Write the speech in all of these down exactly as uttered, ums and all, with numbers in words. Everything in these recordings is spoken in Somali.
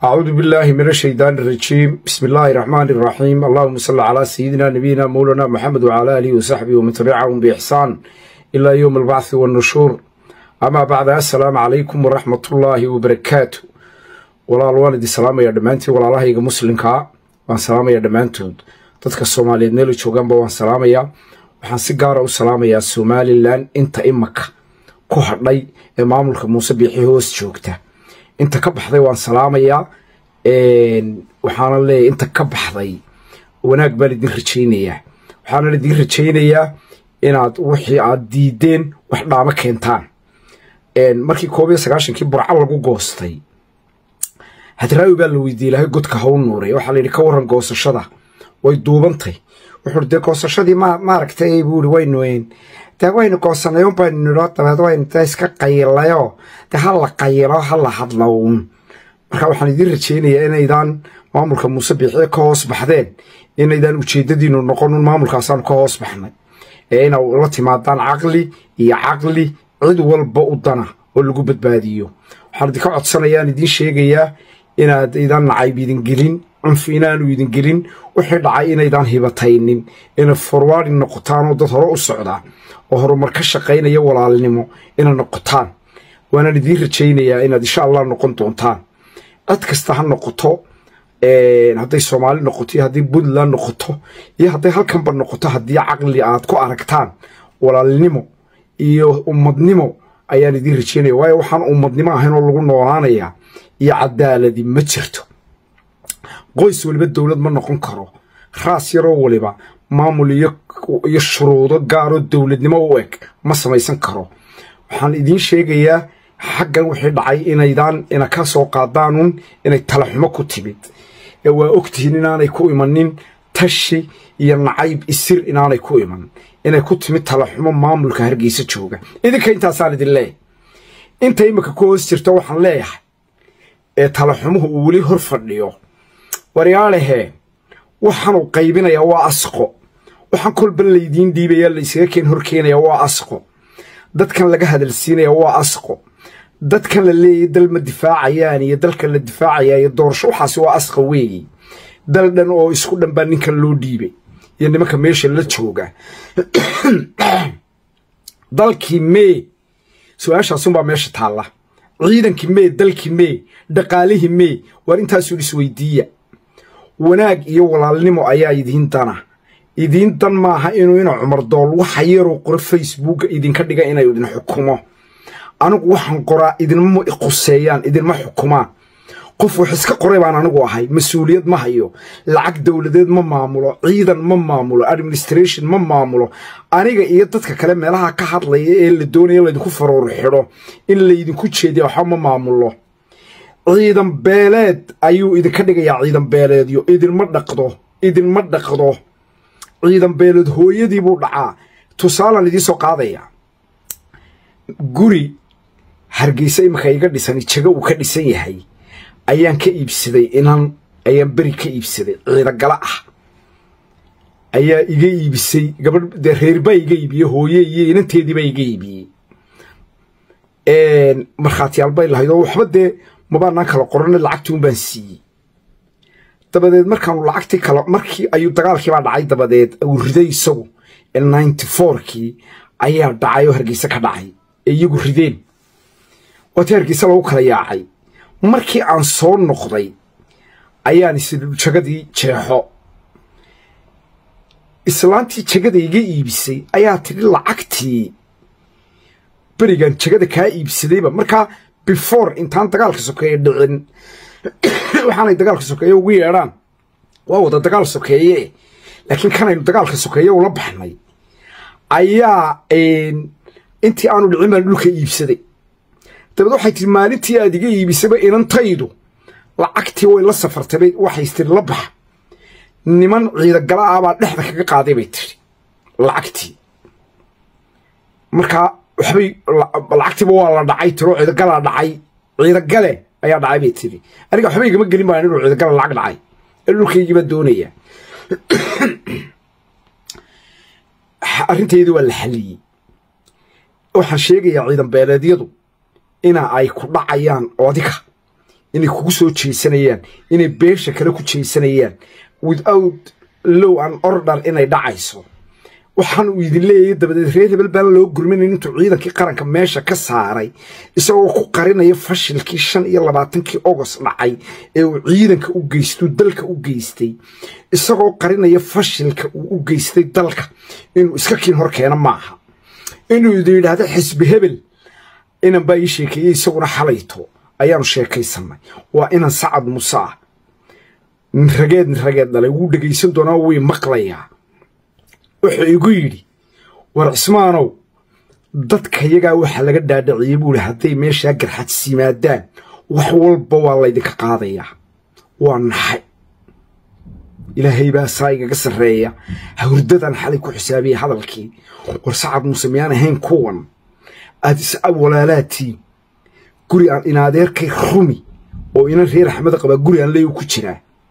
أعوذ بالله من الشيطان الرجيم. بسم الله الرحمن الرحيم. اللهم صل على سيدنا نبينا مولانا محمد وعلى آله وصحبه ومن تبعهم بإحسان إلى يوم البعث والنشور. أما بعد، السلام عليكم ورحمة الله وبركاته. ولا الوالد السلام يا دمانتي ولا الله يجا مسلم كا وان سلام يا دمانتود dadka Soomaaliyeed meel joogan baa waan salaamaya. waxaan si gaar ah u salaamayaa Somaliland inta imaka ku hadhay ee maamulka Muuse Biixi hoos joogta. inta ka baxday waan salaamayaa. een waxaan leeyahay inta ka baxday wanaag baan idin rajaynayaa. waxaan idin rajaynayaa inaad wixii aad diideen wax dhaama keentaan. een markii koob iyo sagaashan kii burca lagu goostay hadraawi baa la weydiiyay Ilaahay godka haw nuuray. waxa la yiri ka waran goosashada way duubantay. wuxuu de goosashadii ma maaragtay buuri waynoyn ta waynu goosanayo baan niro tabaad wayn ta iska qaylayo ta hal la qaylo hal la hadlo. marka waxaan idin rajaynayaa inaydaan maamulka Muuse Biixi ka hoos baxdeen, inaydaan ujeedadiinu noqon maamulkaasaan ka hoos baxnay, ee ina la timaadaan aqli iyo aqli cid walba u dana oo lagu badbaadiyo. waxaan idin ka codsanayaa idin sheegayaa inaad idan nacayb idin gelin, cunfi inaanu idin gelin, wixii dhacay inaydaan hibataynin, ina forward noqotaan oo dad hore u socda oo horumar ka shaqeynaya walaalnimo ina noqotaan. waana idin rajaynayaa inaad insha Allah noqon doontaan. cid kasta ha noqoto, ee haday Soomaali noqoto, haday Puntland noqoto, iyo haday halkan ba noqoto, haddii aqli aad ku aragtaan walaalnimo iyo ummadnimo ayaan idin rajaynayaa. waayo waxaan ummadnimo ahayn oo lagu noolaanaya iyo cadaalad ma jirto. qoys waliba dawlad ma noqon karo. raas yar oo waliba maamul iyo iyo shuruudo gaar oo dawladnimo u eg ma samaysan karo. waxaan idin sheegayaa xaggan wixii dhacay inaydaan ina ka soo qaadaanun inay tala xumo ku timid. ee waa ogtihiin inaanay ku imanin tashi iyo nacayb isir inaanay ku iman, inay ku timid tala xumo maamulka Hargeysa jooga. idinka intaasaan idin leeyahay. inta imika ku hoos jirto waxaan leeyahay ee tala xumuhu uu weli hor fadhiyo, waryaalehe waxaan u qaybinayaa waa asqo. waxaan kolba leeydiin dhiibaya la isaga keen hor keenaya waa asqo. dadkan laga hadalsiinaya waa asqo. dadkan la leeyahay dal ma difaacayaan iyo dalka la difaacaya iyo doorasho waxaas waa asqo weeyii. dal dhan oo isku dhanbaa ninka loo dhiibay iyo nimanka meesha la jooga. dalkii mee su'aashaas baa meesha taala. ciidankii mee, dalkii mee, dhaqaalihii mee, war intaas uu isweydiiya. wanaag iyo walaalnimo ayaa idin dana. idin dan maaha inuu ina Cumar Dool waxa yar oo qor Facebook idinka dhiga inay idin xukumo. anigu waxaan qoraa idinma iquseeyaan, idinma xukumaan. qof wax iska qoray baan anigu ahay, mas'uuliyad ma hayo, lacag dawladeed ma maamulo, ciidan ma maamulo, administration ma maamulo. aniga iyo dadka kale meelaha ka hadlaya ee la doonayo la idinku faroor xiro in la idinku jeediyo waxa ma maamulo. ciidan beeleed ayuu idinka dhigayaa. ciidan beeleedyo idinma dhaqdo, idinma dhaqdo. ciidan beeleed hooyadii buu dhacaa. tusaalan idin soo qaadaya guri Hargeysa imika iga dhisan jaga uu ka dhisan yahay ayaan ka iibsaday. inaan ayaan bari ka iibsaday ciida gala ah ayaa iga iibisay gabadh reer bay iga iibiyay, hooye iyo inanteedii bay iga iibiyay. een marxaatiyaal bay lahayd oo waxba de mabaan kala qoran, lacagtii baan siiyay. dabadeed markaan lacagtii kala markii ayuu dagaalkii baa dhacay. dabadeed uu riday isagu ninety-four kii ayaa dhacay oo Hargeysa ka dhacay ee iyagu rideen. wata Hargeysa lagu kala yaacay. markii aan soo noqday ayaan isla jagadii jeexo. islaantii jagada iga iibisay ayaa tiri lacagtii barigan jagada ka iibsadayba. marka before intaan dagaalka sokeeye dhicin waxaanay dagaalka sokeeye ugu yeedhaan waa wada dagaal sokeeye, laakiin kanaynu dagaalka sokeeye ula baxnay ayaa intii aanu dhicin baan dhulka iibsaday. dabad waxay tiri maalintii aad iga iibisayba inantaydu lacagtii way la safartay. waxay tiri la bax. niman ciida gala ah baa dhexda kaga qaaday bay tiri lacagtii. marka waxbay lacagtiiba waa la dhacay tiro ciida gala dhacay. ciida gale ayaa dhacay bay tiri. aniga waxba igama gelin baan inuu ciida gala lacag dhacay. dhulkaygiiba doonaya. arrinteedu waa la xaliyay. waxaan sheegayaa ciidan beeleedyadu ina ay ku dhacayaan oodiga inay kugu soo jeesanayaan inay beesha kale ku jeesanayaan without law and order inay dhacayso waxaan uu idin leeyahay dabadeed reer hebel baan loo gurminayn intuu ciidankii qaranka meesha ka saaray isagoo ku qarinaya fashilkii shan iyo labaatankii August dhacay ee uu ciidanka u geystay dalka u geystay isagoo qarinaya fashilka uu u geystay dalka inuu iska kiin hor keena maaha inuu yidhaahdo xisbi hebel inaan baa ii sheekeeyay isaguna xalayto ayaanu sheekaysanay waa inaan Sacad Muuse rageed rageed dhalay uu dhageysan doonaa way maqlayaa wuxuu igu yiri war Cismaanow dadka iyaga waxa laga dhaadhiciyay buu haday meesha garxad simaadaan wax walba waa la idinka qaadayaa waa naxay ilaahay baa saayga ka sareeya hawrdadan xalay ku xisaabiyay hadalkii war Sacad Muuse miyaan ahayn kuwan aad is awlaalaati guri aan inaadeerkay rumi oo ina reer Axmed qaba guri aan leeyo ku jira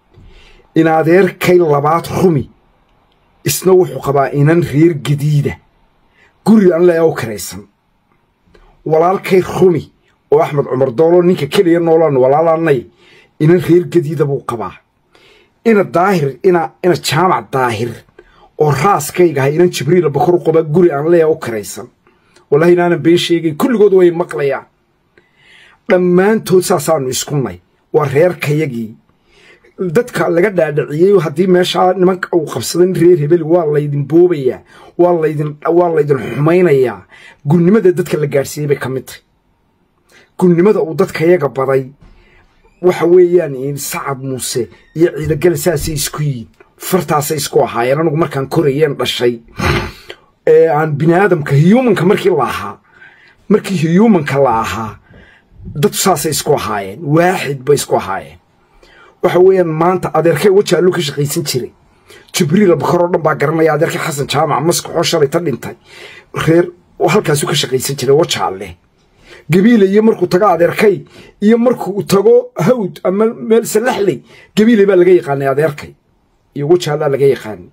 inaadeerkay labaad rumi isna wuxuu qabaa inan reer gadiida guri aan leeyo kareysan walaalkay rumi oo Axmed Cumar Doolo ninka kaliya noolaan walaalanay inan reer gadiida buu qabaa ina daahir ina ina jaamac daahir oo raaskayga hay inan Jibriil Bakar qaba guri aan leeyo kareysan wallahi inaana been sheegay kulligood way maqlayaan dhammaantood saasaanu iskunay waa reerkayagii dadka laga dhaadhiciyay hadii meesha nimanka uu qabsaday reer hebel waa la idin boobaya waa la idin waa la idin xumaynaya gurnimada dadka la gaarsiiyay bay kamid tahay gurnimada uu dadka iyaga baday waxa weeyaan in Sacad Muuse iyo ciidagal saasi isku yiin fartaas isku ahaayeen anigu markaan korayeen dhashay ee aan bini'aadamka humanka markii la ahaa markii humanka la ahaa dad saas isku ahaayeen waaxid bay isku ahaayeen waxa weeyaan maanta adeerkay waxa loo ka shaqaysan jiray Jibriil Bakar oo dhan baa garanaya adeerkay Xasan Jaamac maska oo shalay ta dhintay reer halkaas uu ka shaqaysan jiray waxa leh gabiile iyo markuu tago adeerkay iyo markuu tago hawd ama meel salaxley gabiile baa laga yaqaanay adeerkay iyo waxa laga yaqaanay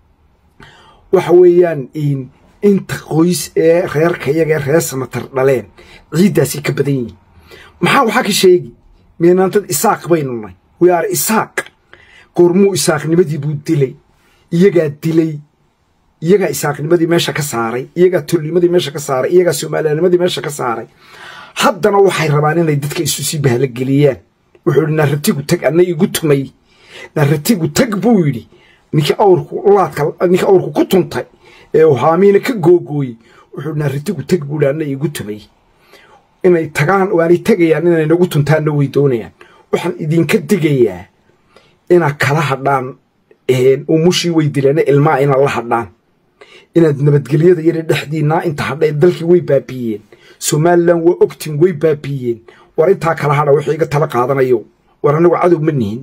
waxa weeyaan in inta qoys ee reerka iyaga reer samatar dhaleen ciidaasi ka badan yihiin maxaa waxa ka sheegi meenanta isaaq baynunay we are isaaq qormu isaaqnimadii buu dilay iyaga dilay iyaga isaaqnimadii meesha ka saaray iyaga tulnimadii meesha ka saaray iyaga Soomaaliyeednimadii meesha ka saaray haddana waxay rabaan inay dadka isu sii bahla galiyaan wuxuu narratigu tag anay igu tumay narratigu tag buu yiri ninka awrku laadka ninka awrku ku tuntay ee haamiina ka googooy wuxuu narratigu tag buu anay igu tumay inay tagaan oo ay tagayaan inay nagu tuntaan way doonayaan waxaan idinka digayaa ina kala hadhaan ee umushi way dileen ilmaa ina la hadhaan inaad nabadgelyada yar dhaxdiina inta hadhay dalkii way baabiyeen Soomaaliland waa ogtin way baabiyeen war inta kala hadha wixii iga tala qaadanayo war anagu cadow ma nihin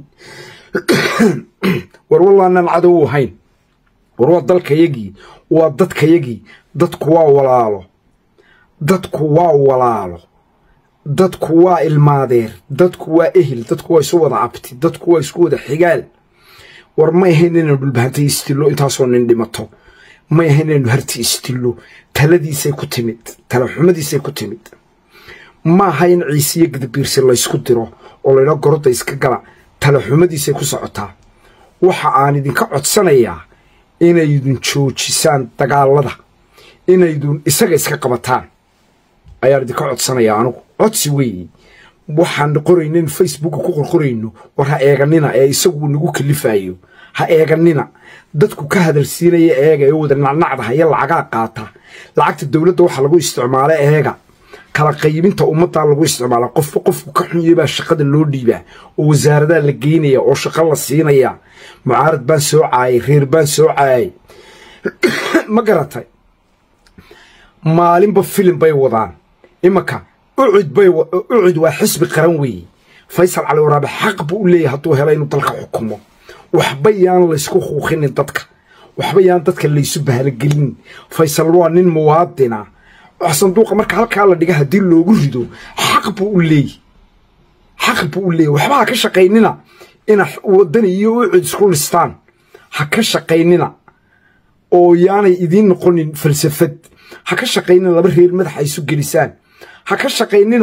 war wallaana cadow hayn war waa dalkayagii waa dadkayagii dadku waa walaalo dadku waa walaalo dadku waa ilmaadeer dadku waa ehel dadku waa isu wada abti dadku waa isku wada xigaal war ma ahayn inuu dhulbaantay istilo intaasoo nin dhimato ma ahayn inuu harti istilo taladiisay ku timid tala xumadiisay ku timid ma ahayn ciisiye gadabiirsi la isku diro oo leeyahay gorda iska gala tala xumadiisay ku socotaa waxa aan idinka codsanayaa inay idin joojisaan dagaalada inay idin isaga iska qabataan ayaan idinka codsanayaa anigu codsi weey waxaan qoraynin Facebook ku qorqorayno war ha eeganina ee isagu nagu kalifayo ha eeganina dadku ka hadalsiinaya eega ee wada nacnacda haya lacaga qaata lacagta dawladda waxa lagu isticmaalay eega kala qaybinta ummadda lagu isticmaalo qof qofku ka xun yahay shaqada loo dhiibaa oo wasaaradda la geynaya oo shaqo la siinaya mucaarad baan soo caay reer baan soo caay ma garatay maalinba film bay wadaan imaka ucid bay ucid waa xisbi qaran weey Faysal Cali Waraabe xaq buu leeyahay haduu helo inuu dalka xukumo waxba yaan la isku xuuqin dadka waxba yaan dadka la isu bahalgelin Faysal waa nin muwaadina sanduuqa marka halka la dhiga hadii loogu rido xaq buu leeyahay xaq buu leeyahay waxba ka shaqeynina ina wadan iyo ucid isku listaan ha ka shaqeynina oo yaanay idin noqonin falsafad ha ka shaqeynina laba reer madax ay isu gelisaan ha ka shaqeynina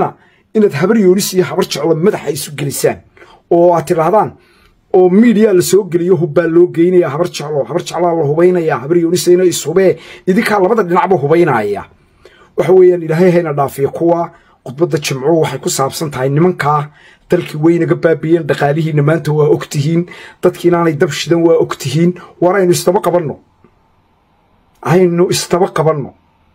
inaad habar yoonis iyo habar jeclo madaxa isu gelisaan oo aad tirahdaan oo media la soo geliyo hubbaa loo geynaya habar jeclo habar jeclaa la hubaynaya habar yoonisayna ishubee idinkaa labada dhinacba hubaynaya waxa weeyaan ilaahay hayna dhaafiyo kuwa khudbadda jimco waxay ku saabsan tahay nimankaa dalkii weynaga baabiyeen dhaqaalihiina maanta waa ogtihiin dadkiina aanay dab shidan waa ogtihiin war aynu istaba qabanno aynu istaba qabanno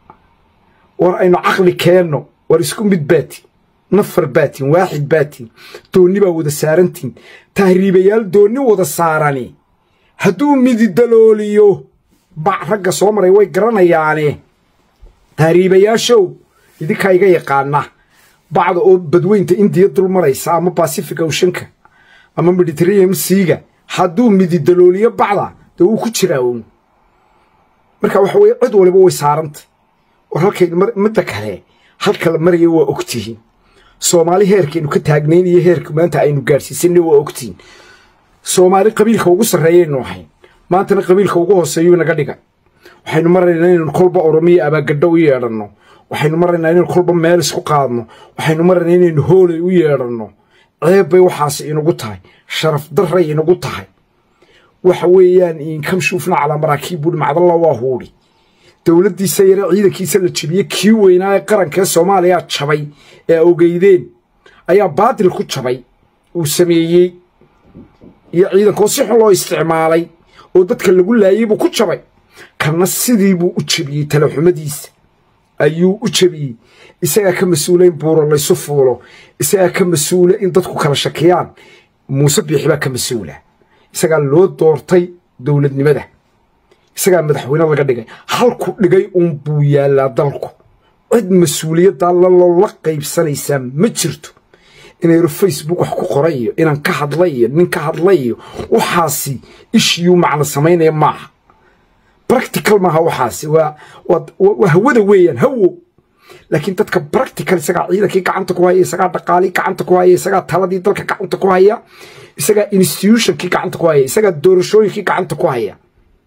war aynu caqli keenno war isku mid baati nafar baatin waaxid baatin doonni baa wada saarantiin tahriibayaal doonni wada saarani hadduu midi dalooliyo bac ragga soo maray way garanayaane tahriibayaashow idinkaa iga yaqaana bacda oo badweynta indiya dul maraysa ama Pacific Oceanka ama Mediterranean Sea hadduu midi dalooliyo bacda dee uu ku jiraa uun marka waxa weeye cid waliba way saaranta war halkay midda kale halka la marayo waa ogtihiin Soomaali heerkeenu ka taagnayn iyo heerka maanta aynu gaarsiisanay waa ogtiin Soomaali qabiilka ugu sareeyay noohay maanta qabiilka ugu hooseeyo naga dhiga waxaynu maraynaa inaan kolba Oromiya aba gadhow u yeedhano waxaynu maraynaa inaan kolba meel isku qaadno waxaynu maraynaa inaan hoolay u yeedhano ceeb bay waxaas inagu tahay sharaf darray inagu tahay waxa weeyaan in kam shufna cala maraakiib bud macdalla waa huuri dawladdiisa yar ciidankiisa la jabiyay kii weynaa qaranka Soomaaliya jabay ee ogeydeen ayaa baadil ku jabay uu sameeyay iyo ciidanka si xun loo isticmaalay oo dadka lagu laayay buu ku jabay kana sidii buu u jabiyay talaxumadiisa ayuu u jabiyay isaga ka mas'uuleyn buuro la isu fuulo isaga ka mas'uule in dadku kala shakiyaan Muuse Biixi baa ka mas'uula isaga loo doortay dawladnimada isaga madaxweyne laga dhigay halku dhigay uun buu yaalaa dalku cid mas'uuliyadda la qaybsanaysa ma jirto inay Facebook wax ku qorayo inaan ka hadlayo nin ka hadlayo waxaasi issue macna sameynaya maaha practical maaha waxaasi waa waa hawada weeyaan hawo laakiin dadka practical isaga ciidankii gacanta ku haya isaga dhaqaali gacanta ku haya isaga taladii dalka gacanta ku haya isaga institutionkii gacanta ku haya isaga doorashooyinkii gacanta ku haya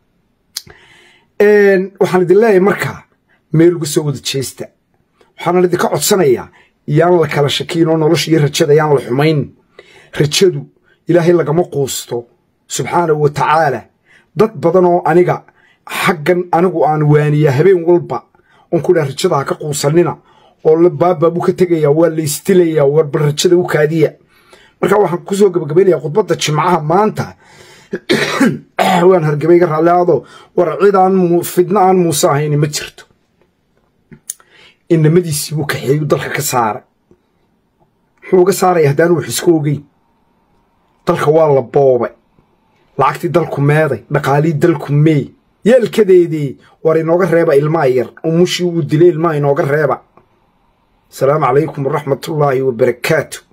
een waxaan idin leeyahay markaa meel ugu soo wada jeesta waxaan idinka codsanayaa yaan la kala shakiin oo nolosha iyo rajada yaan la xumayn rajadu ilaahay lagama quusto subxaanahu wa tacaala dad badan oo aniga xaggan anigu aan waaniya habeen walba on ku dhaar rajada ka quusanina oo la baabaabu ka tagaya waa la istilaya war barajada u kaadiya marka waxaan ku soo gabagabeeyaa khudbadda jimcaha maanta waan hargabay ga raalaado war ciidan fidna aan Muuse ahayn ma jirto inamadiisi buu ka xeeyo dalka ka saara wuxuu ga saaray hadaan wax isku ogeyn dalka waa la boobay lacagtii dalku meeday dhaqaalii dalku meey yeelkadeedii war inooga reeba ilma yar umushi uu dilay ilma inooga reeba السلام عليكم ورحمة الله وبركاته.